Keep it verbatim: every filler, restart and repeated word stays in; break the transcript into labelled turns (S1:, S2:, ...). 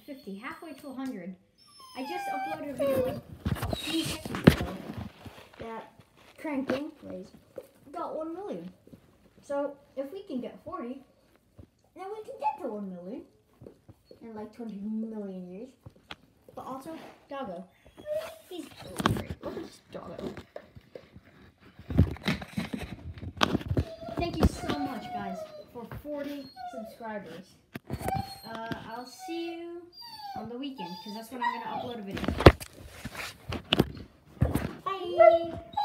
S1: fifty, halfway to one hundred. I just uploaded a video like a few seconds ago that Crank Gameplays got one million. So if we can get forty, then we can get to one million in like twenty million years. But also, Doggo. He's great. Look at this Doggo. Thank you so much, guys, for forty subscribers. Uh, I'll see you on the weekend, because that's when I'm going to upload a video. Bye!